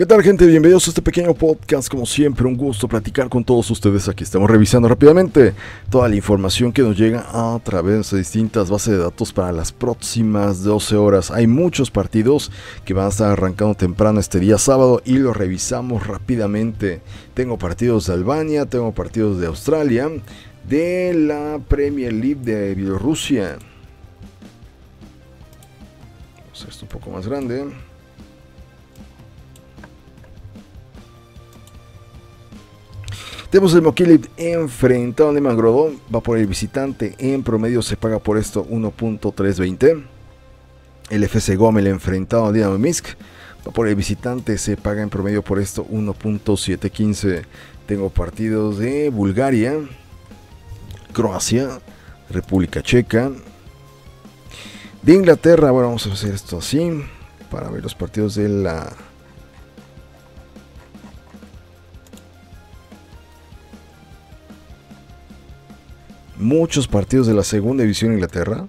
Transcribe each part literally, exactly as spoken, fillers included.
¿Qué tal, gente? Bienvenidos a este pequeño podcast. Como siempre, un gusto platicar con todos ustedes. Aquí estamos revisando rápidamente toda la información que nos llega a través de distintas bases de datos para las próximas doce horas. Hay muchos partidos que van a estar arrancando temprano este día sábado y los revisamos rápidamente. Tengo partidos de Albania, tengo partidos de Australia, de la Premier League de Bielorrusia. Vamos a hacer esto un poco más grande. Tenemos el Mokilip enfrentado a Nemangrodón, va por el visitante, en promedio se paga por esto uno punto trescientos veinte. El F C Gomel enfrentado a Dinamo Minsk, va por el visitante, se paga en promedio por esto uno punto setecientos quince. Tengo partidos de Bulgaria, Croacia, República Checa, de Inglaterra. Bueno, vamos a hacer esto así, para ver los partidos de la... Muchos partidos de la segunda división de Inglaterra.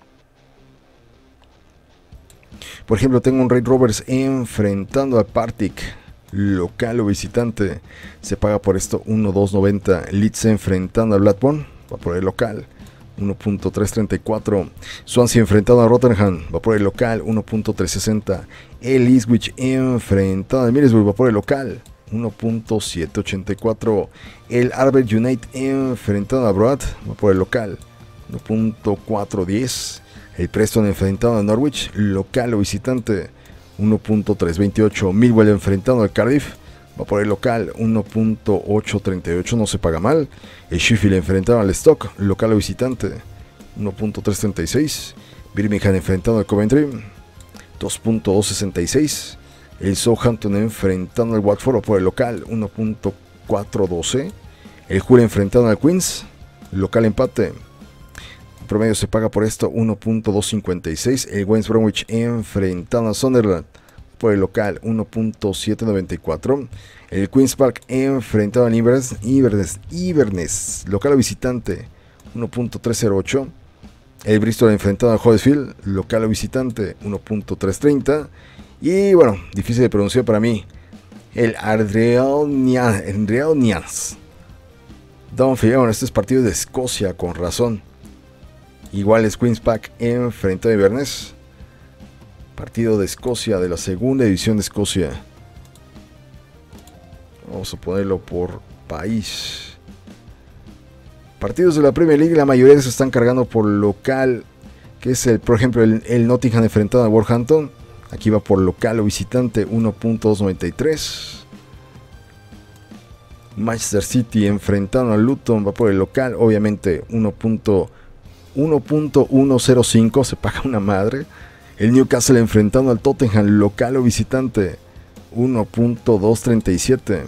Por ejemplo, tengo un Raid Rovers enfrentando a Partick, local o visitante. Se paga por esto uno punto doscientos noventa. Leeds enfrentando a Blackburn, va por el local, uno punto trescientos treinta y cuatro. Swansea enfrentando a Rotherham, va por el local, uno punto trescientos sesenta. El Ipswich enfrentando a Middlesbrough, va por el local, uno punto setecientos ochenta y cuatro. El Arbor United enfrentado a Broad, va por el local, uno punto cuatrocientos diez. El Preston enfrentado a Norwich, local o visitante, uno punto trescientos veintiocho. Millwall enfrentado al Cardiff, va por el local, uno punto ochocientos treinta y ocho, no se paga mal. El Sheffield enfrentado al Stoke, local o visitante, uno punto trescientos treinta y seis. Birmingham enfrentado al Coventry, dos punto doscientos sesenta y seis. El Southampton enfrentando al Watford por el local, uno punto cuatrocientos doce. El Hull enfrentando al Queens, local empate. En promedio se paga por esto uno punto doscientos cincuenta y seis. El West Bromwich enfrentando a Sunderland por el local, uno punto setecientos noventa y cuatro. El Queens Park enfrentado al Inverness, Inverness, Inverness, local o visitante, uno punto trescientos ocho. El Bristol enfrentado al Huddersfield, local o visitante, uno punto trescientos treinta. Y bueno, difícil de pronunciar para mí, el Adriaonians. Downfield, bueno, este es partido de Escocia, con razón. Igual es Queens Park enfrentado a Inverness. Partido de Escocia, de la segunda división de Escocia. Vamos a ponerlo por país. Partidos de la Premier League, la mayoría se están cargando por local, que es el, por ejemplo, el, el Nottingham enfrentado a Wolverhampton. Aquí va por local o visitante, uno punto doscientos noventa y tres. Manchester City enfrentando al Luton, va por el local, obviamente uno punto ciento cinco, se paga una madre. El Newcastle enfrentando al Tottenham, local o visitante, uno punto doscientos treinta y siete.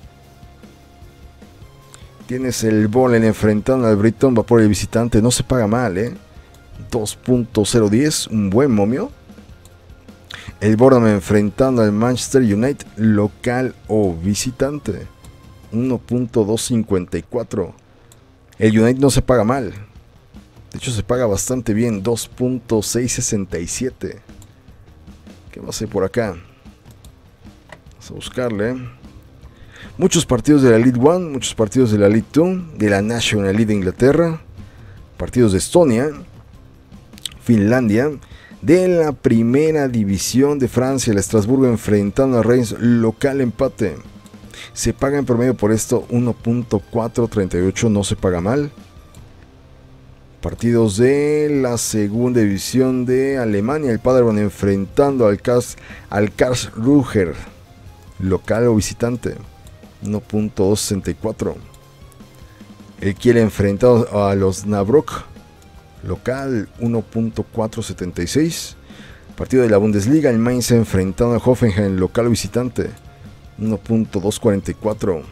Tienes el Bowling enfrentando al Brighton, va por el visitante, no se paga mal, ¿eh? dos punto cero diez, un buen momio. El Bournemouth enfrentando al Manchester United, local o visitante, uno punto doscientos cincuenta y cuatro. El United no se paga mal, de hecho se paga bastante bien, dos punto seiscientos sesenta y siete. ¿Qué va a hacer por acá? Vamos a buscarle. Muchos partidos de la League One, muchos partidos de la League dos, de la National League de Inglaterra, partidos de Estonia, Finlandia. De la primera división de Francia, el Estrasburgo enfrentando a Reims, local empate. Se paga en promedio por esto uno punto cuatrocientos treinta y ocho, no se paga mal. Partidos de la segunda división de Alemania, el Paderborn enfrentando al, Kars, al Karlsruher, local o visitante, uno punto doscientos sesenta y cuatro. El Kiel enfrentado a los Nabrook, local, uno punto cuatrocientos setenta y seis. Partido de la Bundesliga, el Mainz enfrentando a Hoffenheim, local o visitante, uno punto doscientos cuarenta y cuatro.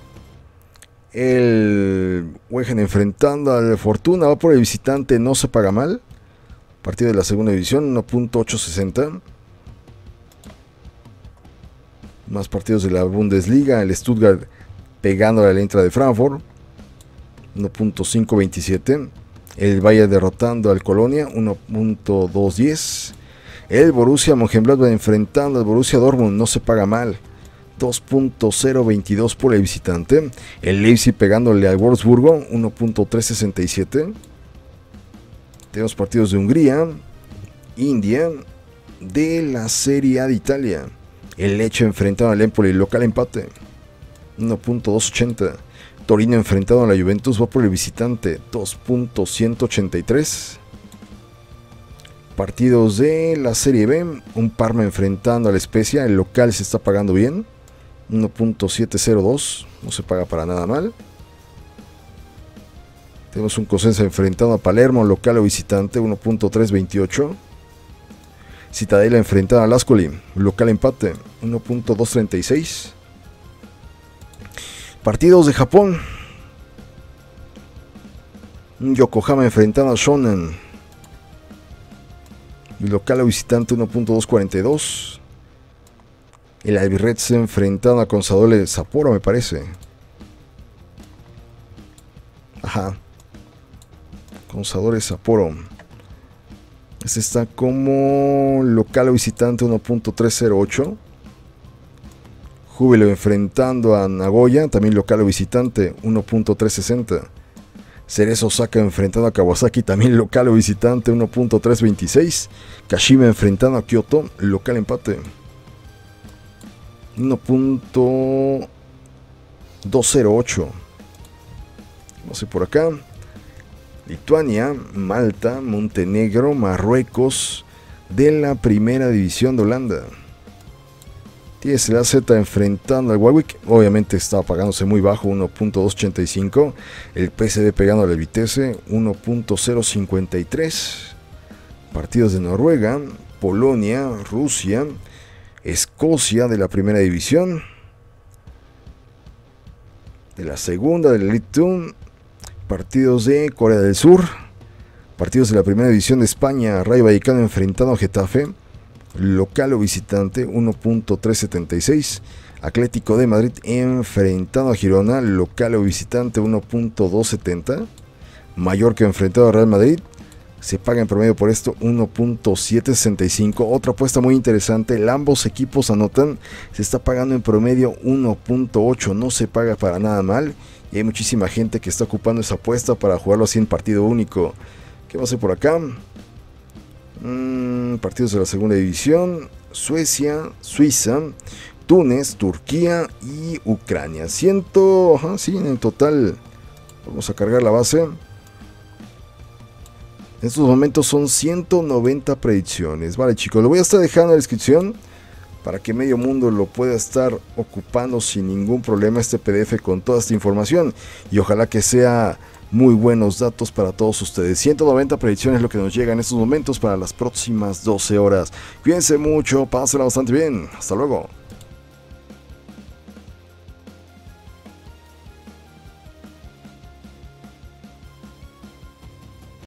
El Wegen enfrentando al Fortuna, va por el visitante, no se paga mal. Partido de la segunda división, uno punto ochocientos sesenta. Más partidos de la Bundesliga, el Stuttgart pegando a la Eintracht de Frankfurt, uno punto quinientos veintisiete. El Bayern derrotando al Colonia, uno punto doscientos diez. El Borussia Mönchengladbach enfrentando al Borussia Dortmund, no se paga mal. dos punto cero veintidós por el visitante. El Leipzig pegándole al Wolfsburgo, uno punto trescientos sesenta y siete. Tenemos partidos de Hungría, India, de la Serie A de Italia. El Lecce enfrentado al Empoli, local empate, uno punto doscientos ochenta. Torino enfrentado a la Juventus, va por el visitante, dos punto ciento ochenta y tres. Partidos de la Serie B, un Parma enfrentando a la Spezia, el local se está pagando bien, uno punto setecientos dos, no se paga para nada mal. Tenemos un Cosenza enfrentando a Palermo, local o visitante, uno punto trescientos veintiocho. Cittadella enfrentada al Ascoli, local empate, uno punto doscientos treinta y seis. Partidos de Japón. Yokohama enfrentado a Shonan, local o visitante, uno punto doscientos cuarenta y dos. El Albirrezza enfrentado a Consadole Sapporo, me parece. Ajá. Consadole Sapporo. Este está como local o visitante, uno punto trescientos ocho. Júbilo enfrentando a Nagoya, también local o visitante, uno punto trescientos sesenta. Cerezo Osaka enfrentando a Kawasaki, también local o visitante, uno punto trescientos veintiséis. Kashima enfrentando a Kyoto, local empate, uno punto doscientos ocho. Vamos a ir por acá. Lituania, Malta, Montenegro, Marruecos, de la primera división de Holanda. T S L A Z enfrentando al Warwick, obviamente estaba pagándose muy bajo, uno punto doscientos ochenta y cinco. El P S V pegando al Vitesse, uno punto cero cincuenta y tres. Partidos de Noruega, Polonia, Rusia, Escocia de la primera división. De la segunda, del Elite dos. Partidos de Corea del Sur. Partidos de la primera división de España, Rayo Vallecano enfrentado a Getafe, local o visitante, uno punto trescientos setenta y seis. Atlético de Madrid enfrentado a Girona, local o visitante, uno punto doscientos setenta. Mallorca enfrentado a Real Madrid, se paga en promedio por esto uno punto setecientos sesenta y cinco. Otra apuesta muy interesante, ambos equipos anotan, se está pagando en promedio uno punto ocho, no se paga para nada mal. Y hay muchísima gente que está ocupando esa apuesta para jugarlo así en partido único. ¿Qué va a hacer por acá? Mm, partidos de la segunda división. Suecia, Suiza, Túnez, Turquía y Ucrania. Ciento, ajá, sí, en el total. Vamos a cargar la base. En estos momentos son ciento noventa predicciones. Vale, chicos, lo voy a estar dejando en la descripción para que medio mundo lo pueda estar ocupando sin ningún problema, este P D F con toda esta información, y ojalá que sea muy buenos datos para todos ustedes. ciento noventa predicciones es lo que nos llega en estos momentos para las próximas doce horas. Cuídense mucho, pásenla bastante bien, hasta luego.